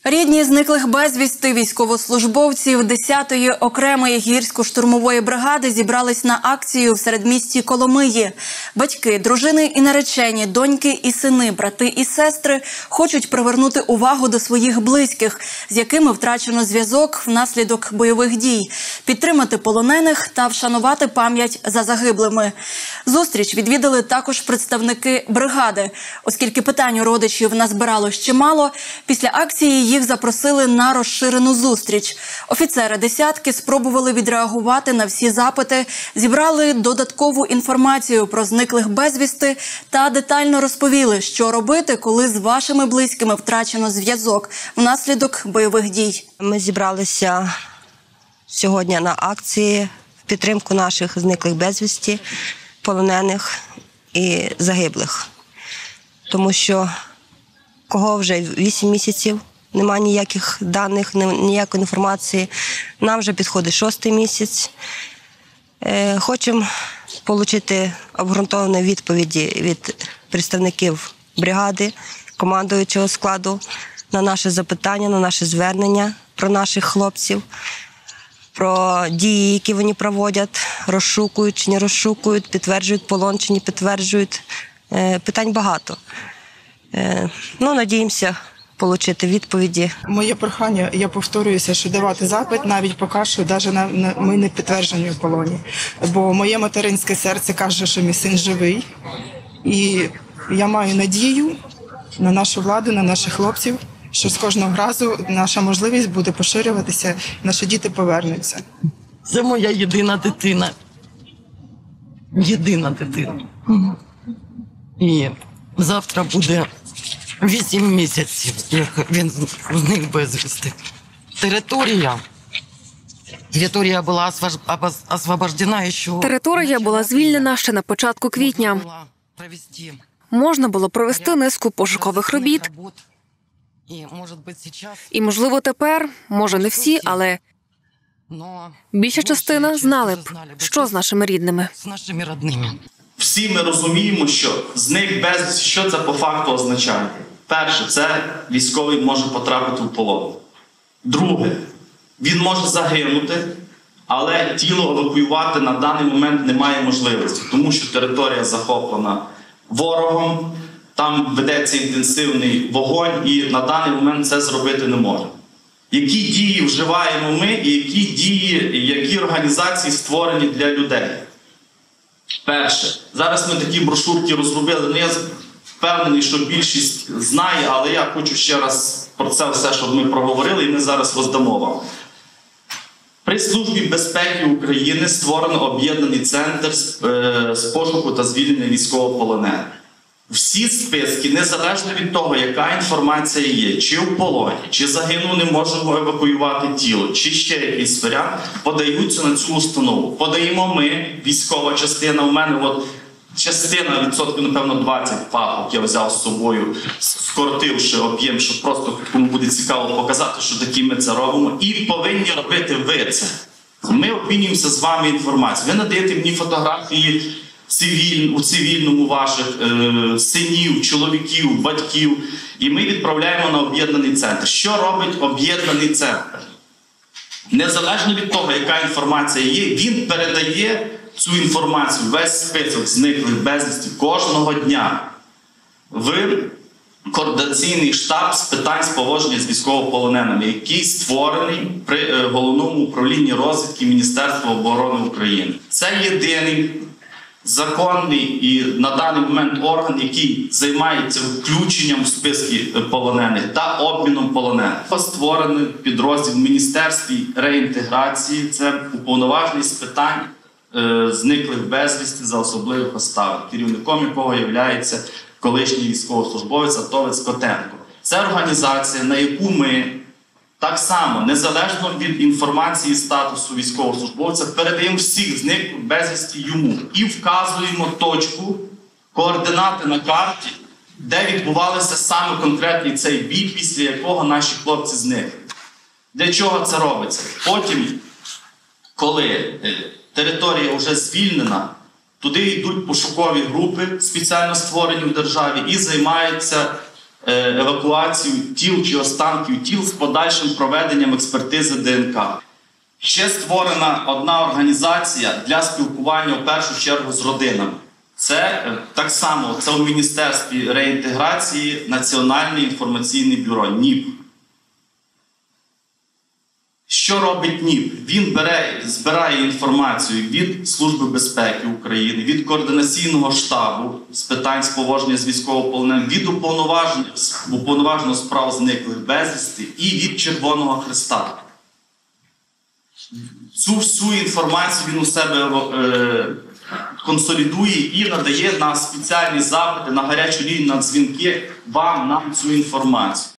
Рідні зниклих безвісти військовослужбовців 10-ї окремої гірсько-штурмової бригади зібрались на акцію в середмісті Коломиї. Батьки, дружини і наречені, доньки і сини, брати і сестри хочуть привернути увагу до своїх близьких, з якими втрачено зв'язок внаслідок бойових дій, підтримати полонених та вшанувати пам'ять за загиблими. Зустріч відвідали також представники бригади. Оскільки питань у родичів назбиралось чимало, після акції їх запросили на розширену зустріч. Офіцери «десятки» спробували відреагувати на всі запити, зібрали додаткову інформацію про зниклих безвісти та детально розповіли, що робити, коли з вашими близькими втрачено зв'язок внаслідок бойових дій. Ми зібралися сьогодні на акції в підтримку наших зниклих безвісті, полонених і загиблих. Тому що кого вже 8 місяців, немає ніяких даних, ніякої інформації. Нам вже підходить 6-й місяць. Хочемо отримати обґрунтовані відповіді від представників бригади, командуючого складу на наші запитання, на наші звернення про наших хлопців, про дії, які вони проводять, розшукують чи не розшукують, підтверджують полон чи не підтверджують. Питань багато. Надіємося отримати відповіді. Моє прохання, я повторююся, що давати запит навіть поки що, навіть ми не підтверджені в полоні. Бо моє материнське серце каже, що мій син живий. І я маю надію на нашу владу, на наших хлопців, що з кожного разу наша можливість буде поширюватися, наші діти повернуться. Це моя єдина дитина. Єдина дитина. І завтра буде 8 місяців, як він зник безвісти. Територія була освобождена ще... Територія була звільнена ще на початку квітня. Можна було провести низку пошукових робіт. І, можливо, тепер, може не всі, але більша частина знали б, що з нашими рідними. Всі ми розуміємо, що зник безвісти, що це по факту означає. Перше, це військовий може потрапити в полон. Друге, він може загинути, але тіло евакуювати на даний момент немає можливості, тому що територія захоплена ворогом, там ведеться інтенсивний вогонь і на даний момент це зробити не можна. Які дії вживаємо ми і які організації створені для людей? Перше, зараз ми такі брошурки розробили, я впевнений, що більшість знає, але я хочу ще раз про це все, щоб ми проговорили, і ми зараз роздамо вам. При Службі безпеки України створено об'єднаний центр з пошуку та звільнення військовополонених. Всі списки, незалежно від того, яка інформація є, чи в полоні, чи загинув, не можемо евакуювати тіло, чи ще якийсь варіант, подаються на цю установу. Подаємо ми, військова частина, у мене частина, відсотків, напевно, 20 папок я взяв з собою, скоротивши об'єм, щоб просто кому буде цікаво показати, що такі ми це робимо. І повинні робити ви це. Ми обмінюємося з вами інформацією. Ви надаєте мені фотографії у цивільному ваших синів, чоловіків, батьків. І ми відправляємо на об'єднаний центр. Що робить об'єднаний центр? Незалежно від того, яка інформація є, він передає цю інформацію, весь список зниклих безвісти кожного дня в координаційний штаб з питань поводження з військовополоненими, який створений при Головному управлінні розвідки Міністерства оборони України. Це єдиний законний і на даний момент орган, який займається включенням в списки полонених та обміном полонених. Створений підрозділ в Міністерстві реінтеграції, це уповноважений з питань зниклих безвісти за особливих обставин, керівником якого є колишній військовослужбовець атовець Котенко. Це організація, на яку ми так само, незалежно від інформації статусу військовослужбовця, передаємо всіх зниклих безвісти йому і вказуємо точку, координати на карті, де відбувався саме конкретний цей бій, після якого наші хлопці зникли. Для чого це робиться? Потім, коли територія вже звільнена, туди йдуть пошукові групи, спеціально створені в державі, і займаються евакуацію тіл чи останків тіл з подальшим проведенням експертизи ДНК. Ще створена одна організація для спілкування в першу чергу з родинами. Це так само, це у Міністерстві реінтеграції Національне інформаційне бюро, НІП. Що робить НІП? Він збирає інформацію від Служби безпеки України, від Координаційного штабу з питань споводження з військовополоненими, від уповноваженого справ зниклих безвісти і від Червоного Хреста. Цю всю інформацію він у себе консолідує і надає на спеціальні запити, на гарячу лінію, на дзвінки вам, нам цю інформацію.